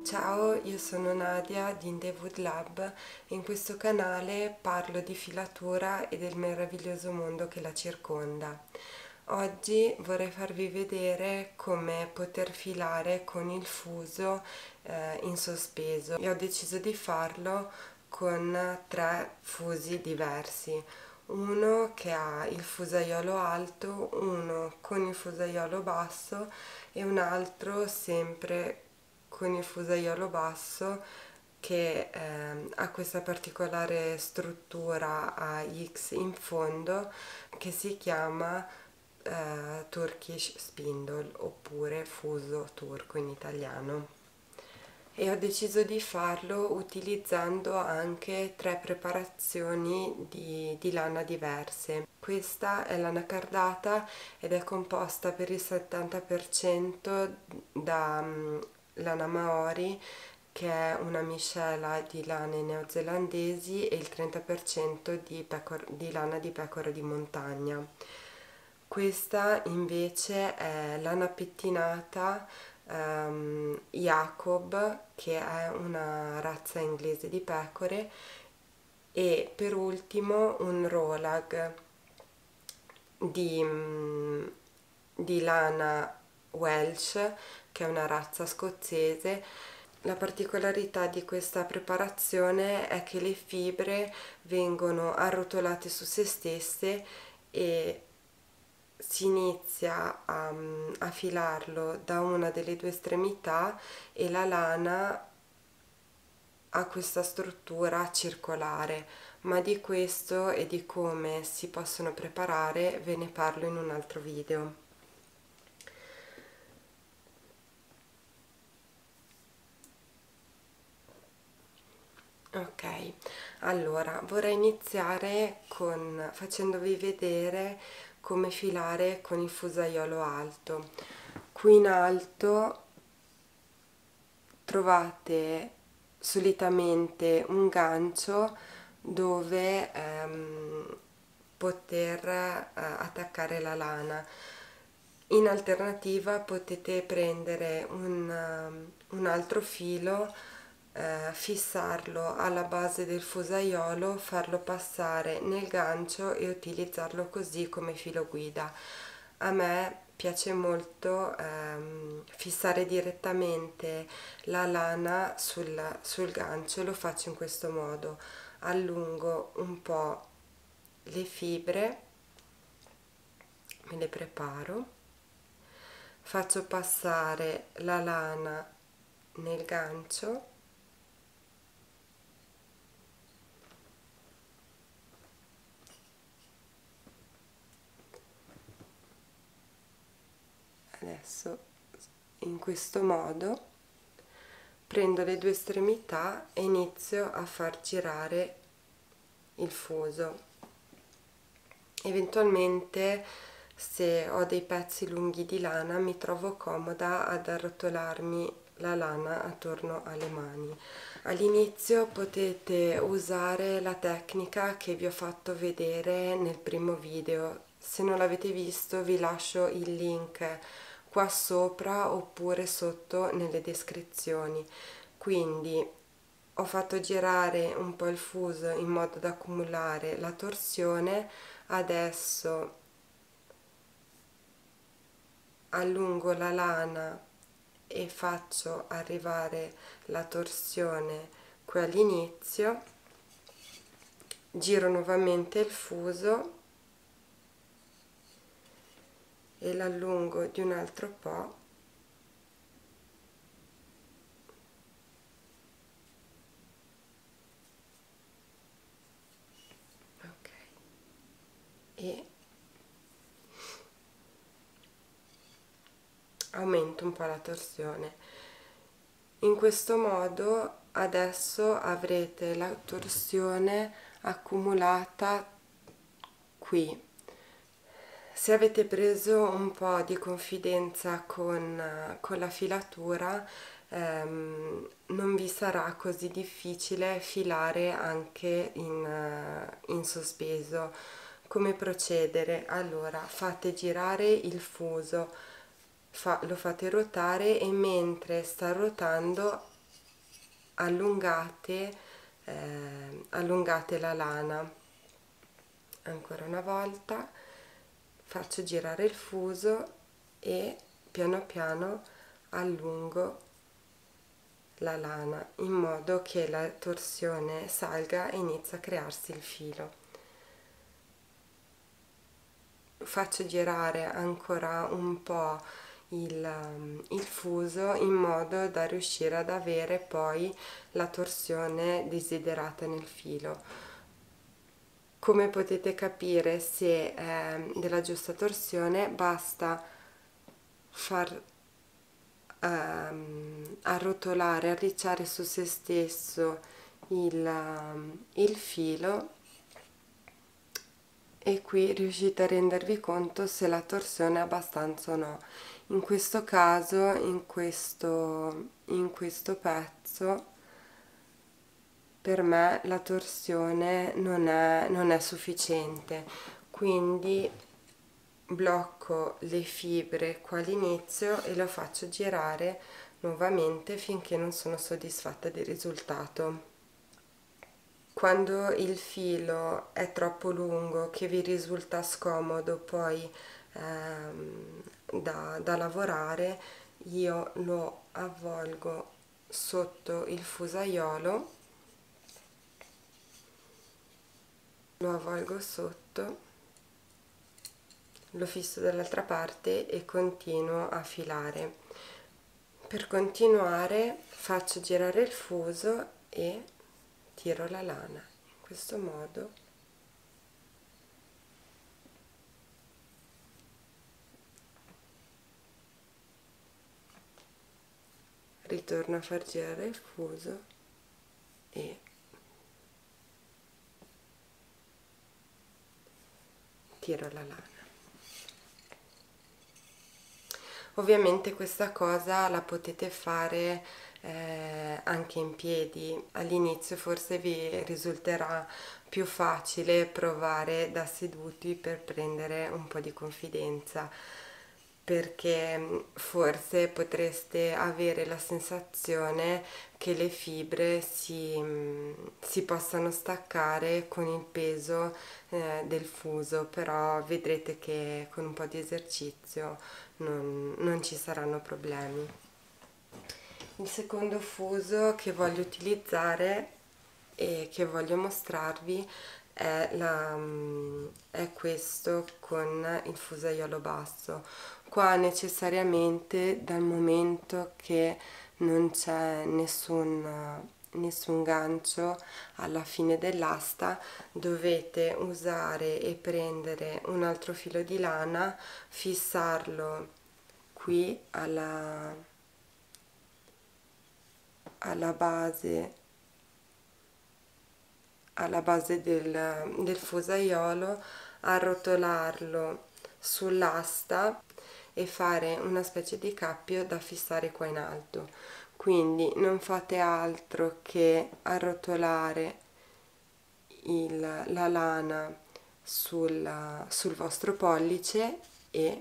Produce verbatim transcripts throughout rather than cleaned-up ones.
Ciao, io sono Nadia di In The Wood Lab e in questo canale parlo di filatura e del meraviglioso mondo che la circonda. Oggi vorrei farvi vedere come poter filare con il fuso eh, in sospeso e ho deciso di farlo con tre fusi diversi. Uno che ha il fusaiolo alto, uno con il fusaiolo basso e un altro sempre con il fusaiolo basso che eh, ha questa particolare struttura a X in fondo che si chiama eh, Turkish Spindle oppure fuso turco in italiano. E ho deciso di farlo utilizzando anche tre preparazioni di, di lana diverse. Questa è lana cardata ed è composta per il settanta per cento da um, lana maori, che è una miscela di lane neozelandesi, e il trenta per cento di, pecor di lana di pecora di montagna. Questa invece è lana pettinata um, Jacob, che è una razza inglese di pecore, e per ultimo un Rolag di, um, di lana Welsh, che è una razza scozzese. La particolarità di questa preparazione è che le fibre vengono arrotolate su se stesse e si inizia a, a filarlo da una delle due estremità e la lana ha questa struttura circolare, ma di questo e di come si possono preparare ve ne parlo in un altro video. Ok, allora vorrei iniziare con facendovi vedere come filare con il fusaiolo alto. Qui in alto trovate solitamente un gancio dove ehm, poter eh, attaccare la lana. In alternativa potete prendere un, um, un altro filo, eh, fissarlo alla base del fusaiolo, farlo passare nel gancio e utilizzarlo così come filo guida. A me piace molto ehm, fissare direttamente la lana sul, sul gancio, lo faccio in questo modo: allungo un po' le fibre, me le preparo, faccio passare la lana nel gancio, adesso in questo modo prendo le due estremità e inizio a far girare il fuso. Eventualmente, se ho dei pezzi lunghi di lana, mi trovo comoda ad arrotolarmi la lana attorno alle mani. All'inizio potete usare la tecnica che vi ho fatto vedere nel primo video. Se non l'avete visto vi lascio il link qua sopra oppure sotto nelle descrizioni. Quindi ho fatto girare un po' il fuso in modo da accumulare la torsione. Adesso allungo la lana e faccio arrivare la torsione qui all'inizio, giro nuovamente il fuso e l'allungo di un altro po', ok, e aumento un po' la torsione. In questo modo adesso avrete la torsione accumulata qui. Se avete preso un po' di confidenza con, con la filatura, ehm, non vi sarà così difficile filare anche in, in sospeso. Come procedere? Allora, fate girare il fuso, fa, lo fate ruotare e mentre sta ruotando allungate, eh, allungate la lana. Ancora una volta faccio girare il fuso e piano piano allungo la lana in modo che la torsione salga e inizia a crearsi il filo. Faccio girare ancora un po' il, il fuso in modo da riuscire ad avere poi la torsione desiderata nel filo. Come potete capire, se è della giusta torsione, basta far ehm, arrotolare, arricciare su se stesso il, il filo, e qui riuscite a rendervi conto se la torsione è abbastanza o no. In questo caso, in questo, in questo pezzo, per me la torsione non è, non è sufficiente, quindi blocco le fibre qua all'inizio e lo faccio girare nuovamente finché non sono soddisfatta del risultato. Quando il filo è troppo lungo, che vi risulta scomodo poi ehm, da, da lavorare, io lo avvolgo sotto il fusaiolo, lo avvolgo sotto, lo fisso dall'altra parte e continuo a filare. Per continuare faccio girare il fuso e tiro la lana in questo modo. Ritorno a far girare il fuso e tiro la lana. Ovviamente questa cosa la potete fare eh, anche in piedi. All'inizio forse vi risulterà più facile provare da seduti per prendere un po' di confidenza, perché forse potreste avere la sensazione che le fibre si, si possano staccare con il peso eh, del fuso, però vedrete che con un po' di esercizio non, non ci saranno problemi. Il secondo fuso che voglio utilizzare e che voglio mostrarvi è, la, è questo con il fusaiolo basso. Qua necessariamente, dal momento che non c'è nessun, nessun gancio alla fine dell'asta, dovete usare e prendere un altro filo di lana, fissarlo qui alla, alla base alla base del, del fusaiolo, arrotolarlo sull'asta e fare una specie di cappio da fissare qua in alto. Quindi non fate altro che arrotolare il, la lana sul, sul vostro pollice e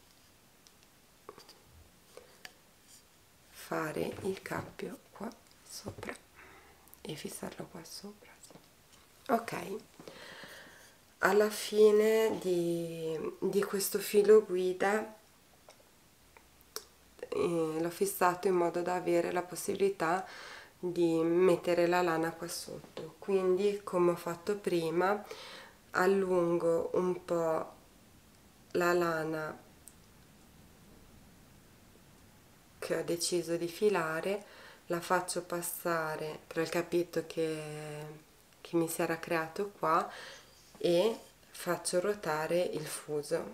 fare il cappio qua sopra e fissarlo qua sopra. Ok, alla fine di, di questo filo guida eh, l'ho fissato in modo da avere la possibilità di mettere la lana qua sotto. Quindi, come ho fatto prima, allungo un po' la lana che ho deciso di filare, la faccio passare tra il capitolo che che mi si era creato qua e faccio ruotare il fuso.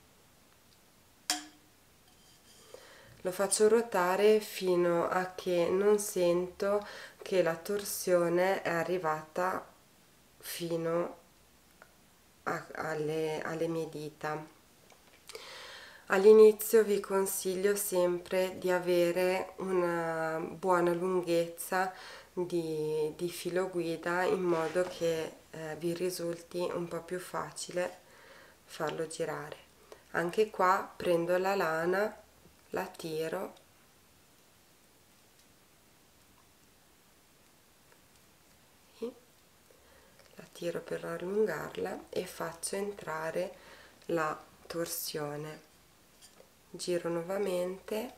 Lo faccio ruotare fino a che non sento che la torsione è arrivata fino a, alle, alle mie dita. All'inizio vi consiglio sempre di avere una buona lunghezza di, di filo guida, in modo che eh, vi risulti un po' più facile farlo girare. Anche qua prendo la lana, la tiro stiro per allungarla e faccio entrare la torsione. Giro nuovamente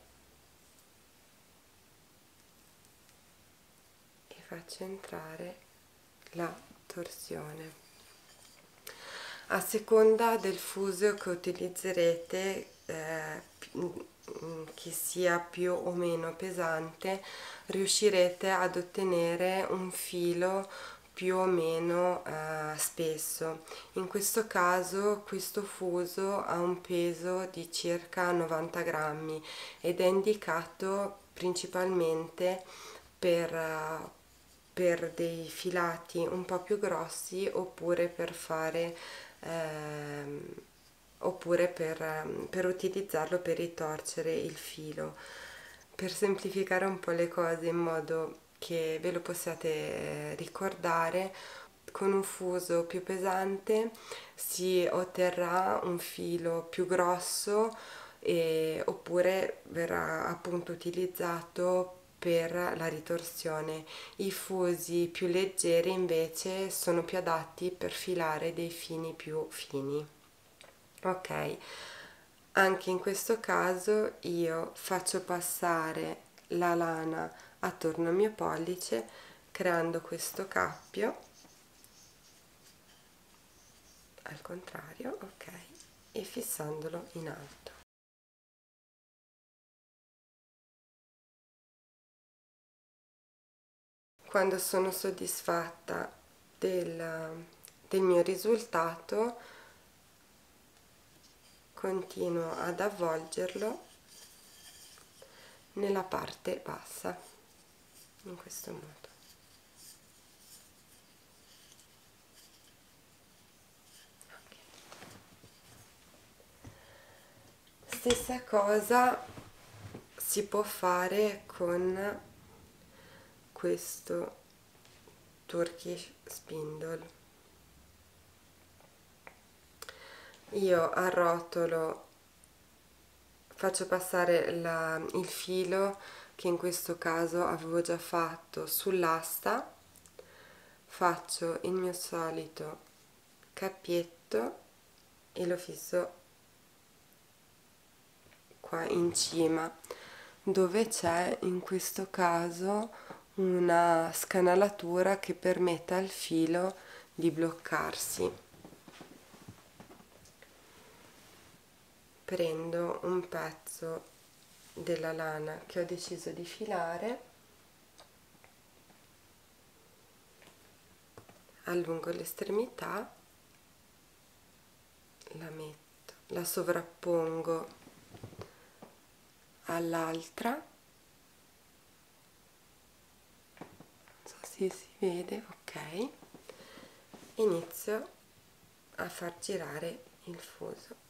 e faccio entrare la torsione. A seconda del fuso che utilizzerete, eh, che sia più o meno pesante, riuscirete ad ottenere un filo più o meno eh, spesso. In questo caso questo fuso ha un peso di circa novanta grammi ed è indicato principalmente per uh, per dei filati un po' più grossi oppure per fare ehm, oppure per, per utilizzarlo per ritorcere il filo. Per semplificare un po' le cose in modo che ve lo possiate ricordare, con un fuso più pesante si otterrà un filo più grosso e, oppure verrà appunto utilizzato per la ritorsione. I fusi più leggeri invece sono più adatti per filare dei fini più fini. Ok, anche in questo caso io faccio passare la lana attorno al mio pollice creando questo cappio al contrario, ok, e fissandolo in alto. Quando sono soddisfatta del, del mio risultato, continuo ad avvolgerlo nella parte bassa, in questo modo. Stessa cosa si può fare con questo Turkish spindle. Io arrotolo, faccio passare la, il filo che in questo caso avevo già fatto sull'asta, faccio il mio solito cappietto e lo fisso qua in cima, dove c'è in questo caso una scanalatura che permette al filo di bloccarsi. Prendo un pezzo della lana che ho deciso di filare, allungo l'estremità, la metto, la sovrappongo all'altra, non so se si vede, ok, inizio a far girare il fuso.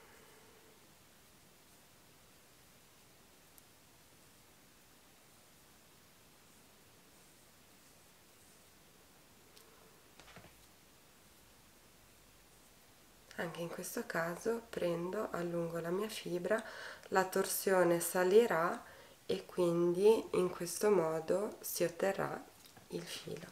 Anche in questo caso prendo, allungo la mia fibra, la torsione salirà e quindi in questo modo si otterrà il filo.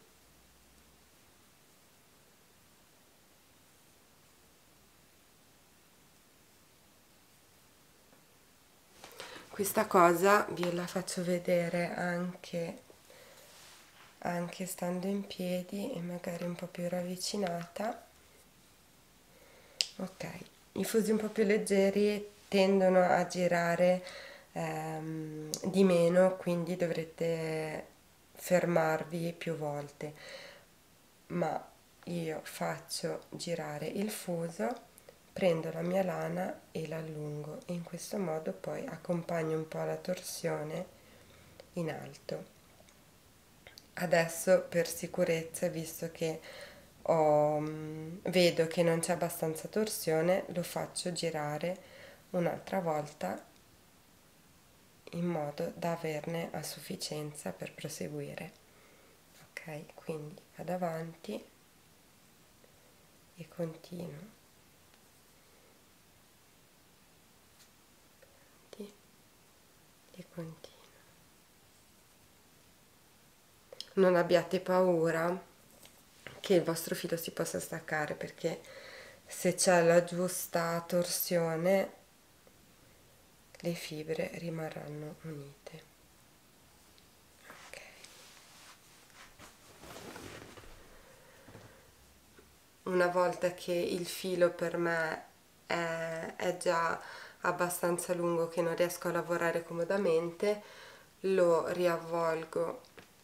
Questa cosa ve la faccio vedere anche, anche stando in piedi e magari un po' più ravvicinata. Ok, i fusi un po' più leggeri tendono a girare ehm, di meno, quindi dovrete fermarvi più volte, ma io faccio girare il fuso, prendo la mia lana e l'allungo e in questo modo poi accompagno un po' la torsione in alto. Adesso per sicurezza, visto che ho, vedo che non c'è abbastanza torsione, lo faccio girare un'altra volta in modo da averne a sufficienza per proseguire. Ok, quindi vado avanti e continuo e continuo. Non abbiate paura che il vostro filo si possa staccare, perché se c'è la giusta torsione le fibre rimarranno unite. Ok. Una volta che il filo per me è, è già abbastanza lungo che non riesco a lavorare comodamente, lo riavvolgo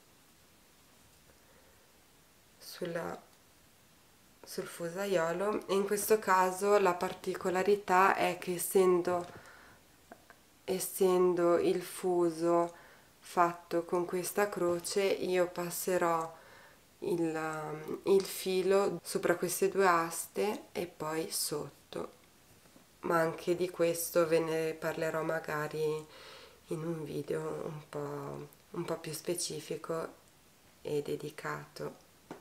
sulla, sul fusaiolo, e in questo caso la particolarità è che essendo, essendo il fuso fatto con questa croce, io passerò il, il filo sopra queste due aste e poi sotto, ma anche di questo ve ne parlerò magari in un video un po', un po' più specifico e dedicato.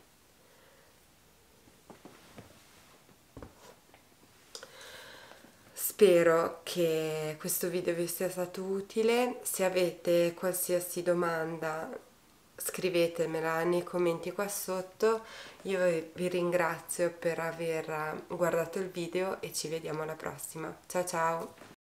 Spero che questo video vi sia stato utile. Se avete qualsiasi domanda scrivetemela nei commenti qua sotto. Io vi ringrazio per aver guardato il video e ci vediamo alla prossima. Ciao ciao!